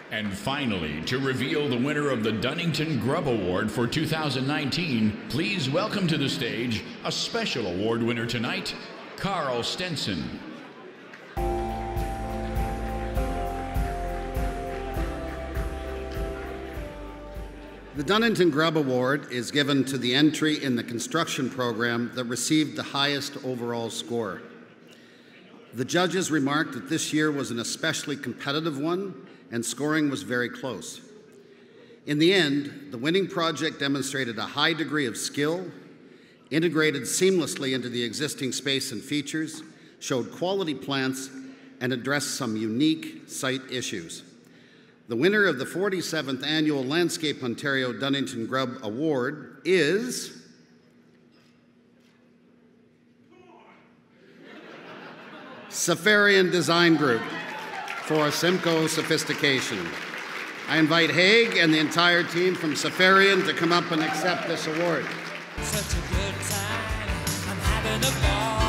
And finally, to reveal the winner of the Dunington-Grub Award for 2019, please welcome to the stage a special award winner tonight, Carl Stenson. The Dunington-Grub Award is given to the entry in the construction program that received the highest overall score. The judges remarked that this year was an especially competitive one, and scoring was very close. In the end, the winning project demonstrated a high degree of skill, integrated seamlessly into the existing space and features, showed quality plants, and addressed some unique site issues. The winner of the 47th Annual Landscape Ontario Dunington-Grub Award is Seferian Design Group for Simcoe Sophistication. I invite Haig and the entire team from Seferian to come up and accept this award. Such a good time, I'm having a ball.